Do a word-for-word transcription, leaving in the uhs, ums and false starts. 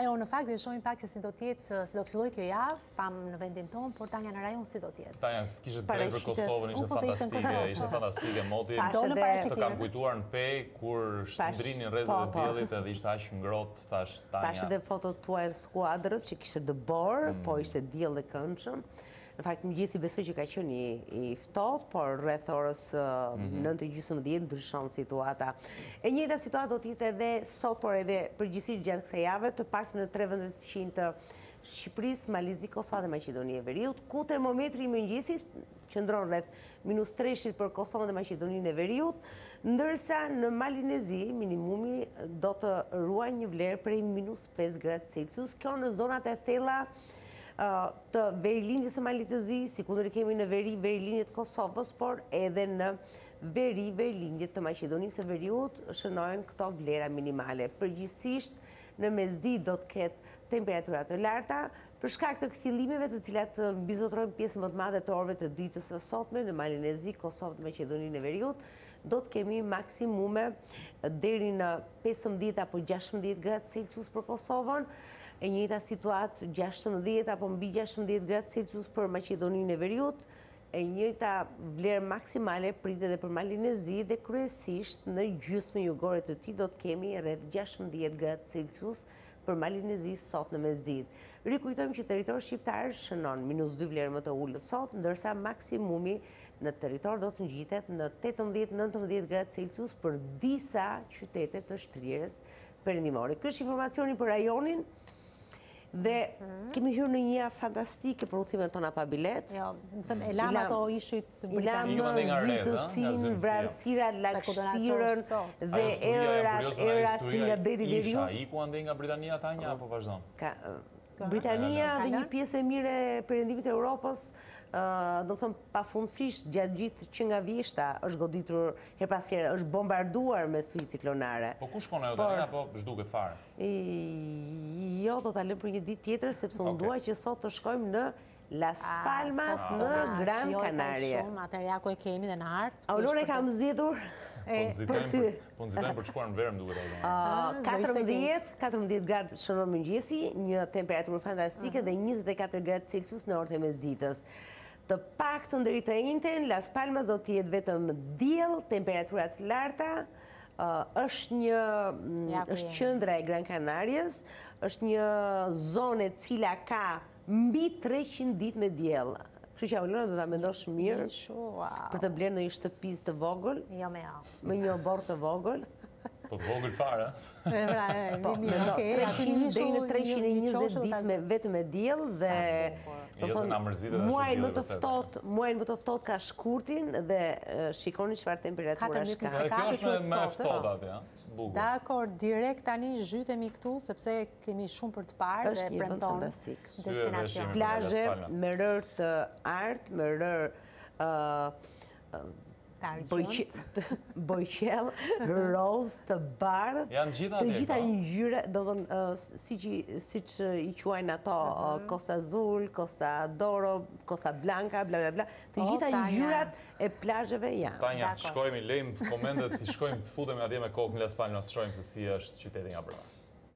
rajon në fakt dhe shohim pak se si do të jetë, si do të fillojë kjo javë, pam në vendin tonë, por Tanja në rajon si do të jetë. Tanja, kishte drejt për Kosovën, ishte fantastike, ishte fantastike moti. Të kam kujtuar në pej kur shndrinin rrezet e diellit edhe ishte aq ngrohtë, thash Tanja. Pash edhe fotot tuaja të skuadrës që kishte dëbor, po ishte diell dhe këndshëm. Në fakt, Mëngjesi besoj që ka qenë i ftohtë, por rreth orës nëntë e gjysmëdhjetë ndryshon situata. E njëjta situatë do të jetë edhe sot, por edhe përgjithsisht gjatë kësaj jave, të paktën në tre vendet të fqinj të Shqipërisë, Malizi, Kosovë dhe Maqedonia e Veriut, ku termometri i Mëngjesit qëndron rreth minus treshit për Kosovën dhe Maqedoninë e Veriut, ndërsa në Malinezi minimumi do të ruajë një vlerë prej minus pesë gradë Celsius. Kjo në zonat e thella të verilindjes së Malitezi, si kundër kemi në veri, verilindjet të Kosovës, por edhe në veri, verilindjet të Maqedonisë së Veriut, shënojnë këto vlera minimale. Përgjithsisht, në mesditë do të ketë temperatura të larta, për shkak të kthjellimeve të cilat mbizotrojnë pjesën më të madhe të orëve të ditës së sotme në Malinezi, Kosovë dhe Maqedoninë e Veriut, do të kemi maksimume deri në pesëmbëdhjetë apo gjashtëmbëdhjetë gradë Celsius për Kosovën, e njëjta situatë gjashtëmbëdhjetë apo mbi gjashtëmbëdhjetë gradë Celsius për Maqedoninë e Veriut, e njëjta vlerë maksimale pritet edhe për Malinezi dhe kryesisht në gjysmën jugore të tij do të kemi rreth gjashtëmbëdhjetë gradë Celsius për Malinezi sot në mesditë. Rikujtojmë që territori shqiptar shënon minus dy vlerë më të ulët sot, ndërsa maksimumi në territor do të ngjitet në tetëmbëdhjetë nëntëmbëdhjetë gradë Celsius për disa qytete të shtrirës perëndimore. Ky është informacioni për rajonin. Dhe kemi hyrë në një fantastike për udhëtimet tona pa bilet. Jo, e lam ato ishujt britanike. I lam zyrtësinë, vranësirat, lagështirën dhe erat nga deri deri. Isha iku ande nga Britania Tanja apo vazhdon? Britania dhe një pjesë e mire e perëndimit të Europës, do të thëmë pafundësisht gjatë gjithë që nga vjeshta është goditur her pas here, është bombarduar me sujë ciklonare. Po ku shkon ajo tani apo zhduket fare? Jo, do ta lëm për një ditë tjetër sepse unë dua që sot të shkojmë në Las Palmas në Gran Canaria. Atëherë ja ku e kemi dhe në hartë. Aurore kam zgjedhur Po nxitojmë për të shkuar në verë, më duket ajo. katërmbëdhjetë gradë shënon Mëngjesi, një temperaturë fantastike dhe njëzet e katër gradë Celsius në orët e mesditës. Të paktën deri të njëjtën, Las Palmas do të jetë vetëm diell, temperaturat larta, është një është qendra e Gran Canarias, është një zonë e cila ka mbi treqind ditë me diell. Kështu që Aulona do ta mendosh mirë për të blerë në një shtëpis të vogël, me një oborr të vogël. Po të vogël fare. Po, deri në treqind e njëzet ditë me vetëm me diell dhe muajin më të ftohtë, muajin më të ftohtë ka shkurtin dhe shikoni çfarë temperaturash ka. Kjo është më e ftohtë aty, ha. Dakor, direkt tani zhytemi këtu sepse kemi shumë për të parë dhe premton destinacion. Plazhe me rër të artë, me rër bojqell, roz, të bardh, të gjitha ngjyra, do të thonë siç i quajnë ato Costa Azul, Costa Doro, Costa Blanca, bla bla bla, të gjitha ngjyrat e plazheve janë. Tanja, shkojmë, lejmë komendet, shkojmë të futemi atje me kokë në Las Palmas, shohim se si është qyteti nga brenda.